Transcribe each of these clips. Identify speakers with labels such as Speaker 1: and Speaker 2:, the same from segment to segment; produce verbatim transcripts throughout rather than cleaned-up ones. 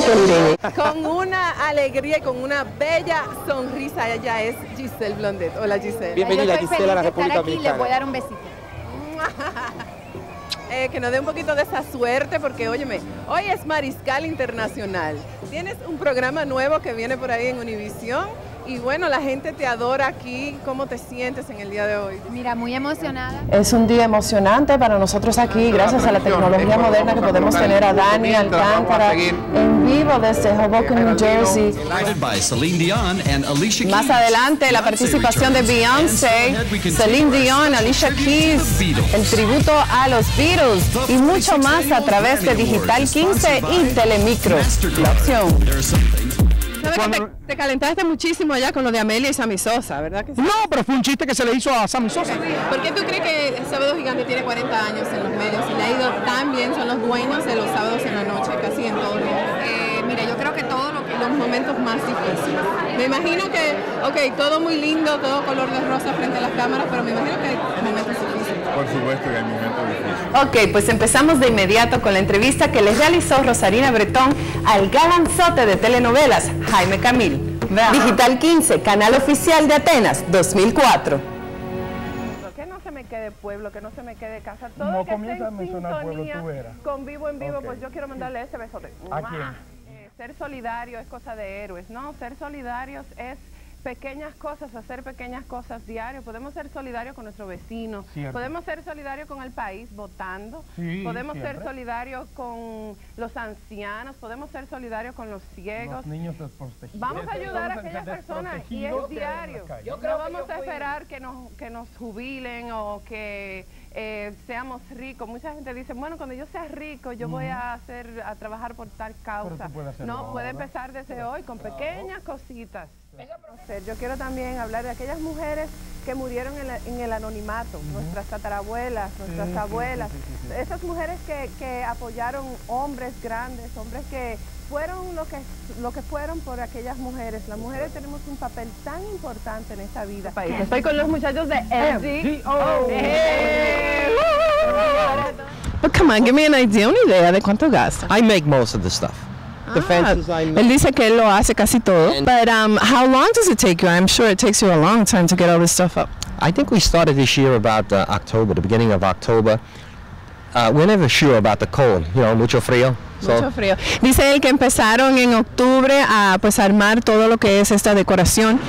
Speaker 1: Irene.
Speaker 2: Con una alegría y con una bella sonrisa, ella es Giselle Blondet. Hola, Giselle.
Speaker 3: Bienvenida, Giselle, a la República Dominicana.
Speaker 4: Le voy a dar un besito.
Speaker 2: Eh, que nos dé un poquito de esa suerte, porque óyeme, hoy es Mariscal Internacional. Tienes un programa nuevo que viene por ahí en Univisión y bueno, la gente te adora aquí. ¿Cómo te sientes en el día de hoy?
Speaker 4: Mira, muy emocionada.
Speaker 1: Es un día emocionante para nosotros aquí, gracias a la tecnología moderna que podemos tener a Dani Alcántara en vivo desde Hoboken, New Jersey. Más adelante, la participación de Beyoncé, Celine Dion, Alicia Keys, el tributo a los Beatles y mucho más a través de Digital quince y Telemicro. La opción.
Speaker 2: ¿Sabes que te, te calentaste muchísimo allá con lo de Amelia y Sammy Sosa, ¿verdad que sí?
Speaker 5: No, pero fue un chiste que se le hizo a Sammy Sosa.
Speaker 2: ¿Por qué tú crees que el Sábado Gigante tiene cuarenta años en los medios y le ha ido tan bien? Son los dueños de los sábados en la noche, casi en todo el mundo.
Speaker 4: Eh, mira, yo creo que todo lo que...
Speaker 2: Los momentos más difíciles. Me imagino que, ok, todo muy lindo, todo color de rosa frente a las cámaras, pero me imagino que hay momentos difíciles.
Speaker 6: Por supuesto que hay momentos difíciles.
Speaker 1: Ok, pues empezamos de inmediato con la entrevista que le realizó Rosarina Bretón al galanzote de telenovelas, Jaime Camil. Digital quince, canal oficial de Atenas, dos mil cuatro.
Speaker 2: Que no se me quede pueblo, que no se me quede casa. Todo
Speaker 5: No
Speaker 2: que
Speaker 5: comienza
Speaker 2: esté
Speaker 5: a
Speaker 2: en
Speaker 5: mencionar pueblo,
Speaker 2: sintonía
Speaker 5: tú verás.
Speaker 2: con Vivo en Vivo,
Speaker 5: Ok.
Speaker 2: pues yo quiero mandarle ese besote.
Speaker 5: ¿A quién?
Speaker 2: Eh, ser solidario es cosa de héroes, ¿no? Ser solidarios es pequeñas cosas, hacer pequeñas cosas diario. Podemos ser solidarios con nuestro vecino,
Speaker 5: Cierto.
Speaker 2: podemos ser solidarios con el país votando,
Speaker 5: Sí,
Speaker 2: podemos
Speaker 5: siempre.
Speaker 2: ser solidarios con los ancianos, podemos ser solidarios con los ciegos.
Speaker 5: Los niños desprotegidos.
Speaker 2: Vamos a ayudar a
Speaker 5: Los
Speaker 2: aquellas personas y
Speaker 5: desprotegidos
Speaker 2: es
Speaker 5: que hay en la
Speaker 2: diario.
Speaker 5: calle.
Speaker 2: No vamos a esperar que nos, que nos jubilen o que eh, seamos ricos. Mucha gente dice, bueno, cuando yo sea rico yo voy a hacer a trabajar por tal causa.
Speaker 5: Pero tú puedes hacerlo
Speaker 2: No, puede
Speaker 5: ahora.
Speaker 2: empezar desde hoy con pequeñas cositas. Yo quiero también hablar de aquellas mujeres que murieron en, la- en el anonimato, nuestras tatarabuelas, nuestras
Speaker 5: Sí, sí,
Speaker 2: abuelas,
Speaker 5: sí, sí, sí.
Speaker 2: esas mujeres que, que apoyaron hombres grandes, hombres que fueron lo que, lo que fueron por aquellas mujeres. Las mujeres tenemos un papel tan importante en esta vida. Estoy con los muchachos de F D O. But come on, give me an idea, una idea de cuánto gasta.
Speaker 3: I make most of the stuff. The fences I make.
Speaker 2: Él dice que él lo hace casi todo. But um, how long does it take you? I'm sure it takes you a long time to get all this stuff up.
Speaker 3: I think we started this year about uh, October, the beginning of October. Uh, we're never sure about the cold, you know, mucho frío. So,
Speaker 2: Mucho frío. Dice él que empezaron en octubre a pues armar todo lo que es esta decoración.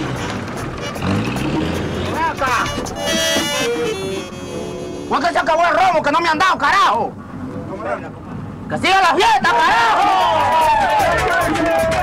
Speaker 7: ¿Cuándo que se acabó el romo que no me han dado, carajo? ¡Que siga la fiesta, carajo!